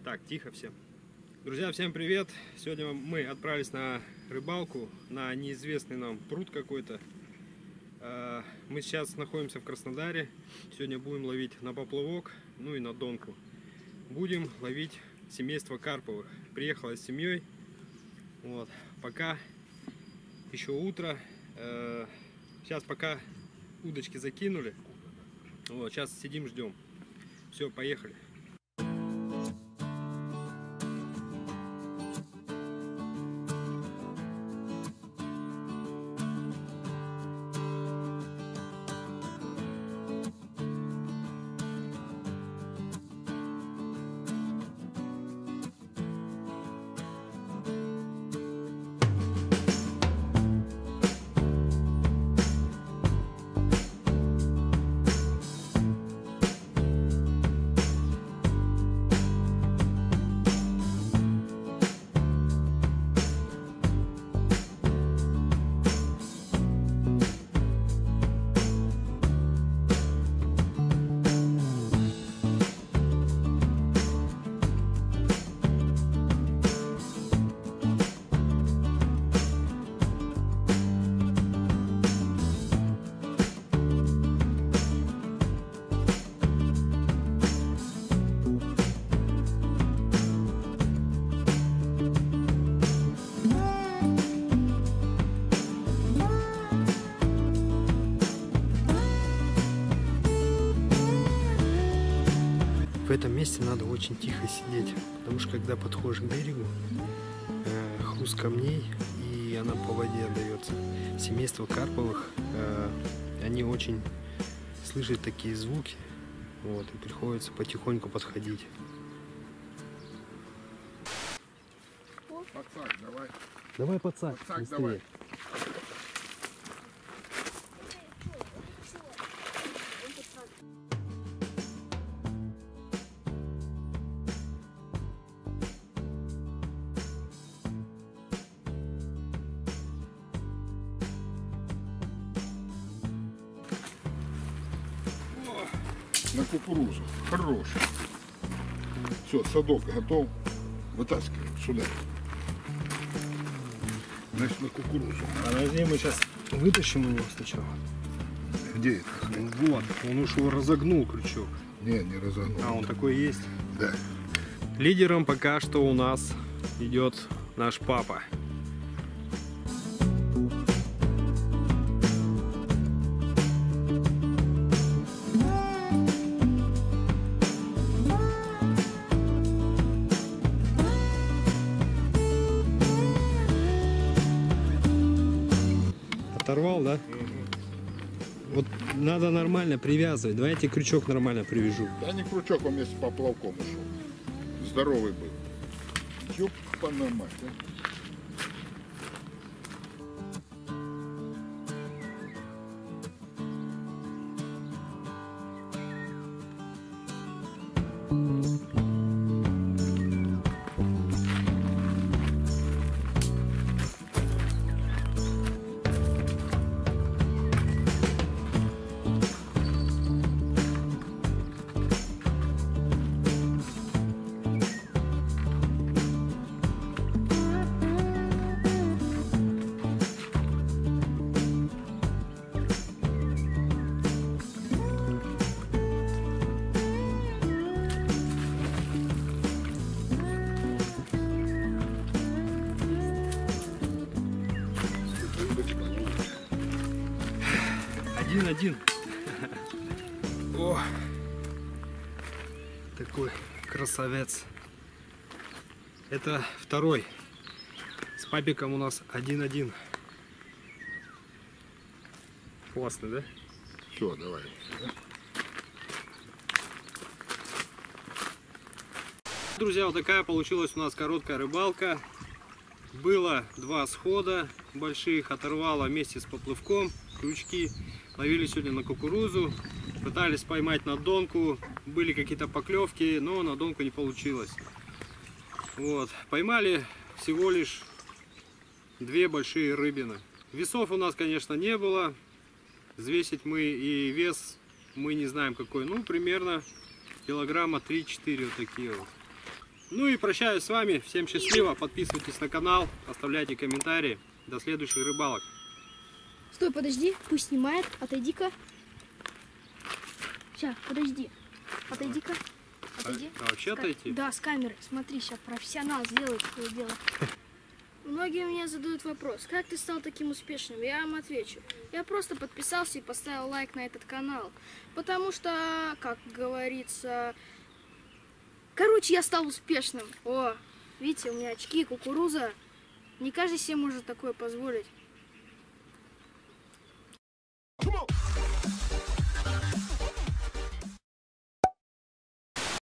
Так, тихо всем. Друзья, всем привет! Сегодня мы отправились на рыбалку на неизвестный нам пруд какой-то. Мы сейчас находимся в Краснодаре. Сегодня будем ловить на поплавок, ну и на донку. Будем ловить семейство карповых. Приехала с семьей. Вот. Пока еще утро. Сейчас пока удочки закинули. Вот, сейчас сидим, ждем. Все, поехали. В этом месте надо очень тихо сидеть, потому что когда подходишь к берегу, хруст камней, и она по воде отдается. Семейство карповых, они очень слышат такие звуки, вот, и приходится потихоньку подходить. Пацак, давай. Давай, пацак, Пацак, давай. На кукурузу. Хороший. Все, садок готов. Вытаскиваем сюда. Значит, на кукурузу. Подожди, мы сейчас вытащим его сначала. Где это? Вот, он уж его разогнул, крючок. Не разогнул. А, он такой есть? Да. Лидером пока что у нас идет наш папа. Оторвал, да? Вот надо нормально привязывать. Давай я тебе крючок нормально привяжу. Да не крючок, он вместе с поплавком ушел. Здоровый был. Ёпана мать, да? Один. О, такой красавец. Это второй. С папиком у нас 1-1. Классно, да? Все, давай. Друзья, вот такая получилась у нас короткая рыбалка. Было 2 схода больших, оторвало вместе с поплавком крючки. Ловили сегодня на кукурузу, пытались поймать на донку, были какие-то поклевки, но на донку не получилось. Вот. Поймали всего лишь 2 большие рыбины. Весов у нас, конечно, не было, взвесить мы и вес мы не знаем какой, ну примерно килограмма 3-4 вот такие вот. Ну и прощаюсь с вами. Всем счастливо. Подписывайтесь на канал, оставляйте комментарии. До следующих рыбалок. Стой, подожди, пусть снимает. Отойди-ка. Сейчас, подожди. Отойди-ка. Отойди. А вообще отойти? Да, с камеры. Смотри, сейчас профессионал сделает свое дело. Многие мне задают вопрос, как ты стал таким успешным? Я вам отвечу. Я просто подписался и поставил лайк на этот канал. Потому что, как говорится... Короче, я стал успешным. О, видите, у меня очки, кукуруза. Не каждый себе может такое позволить.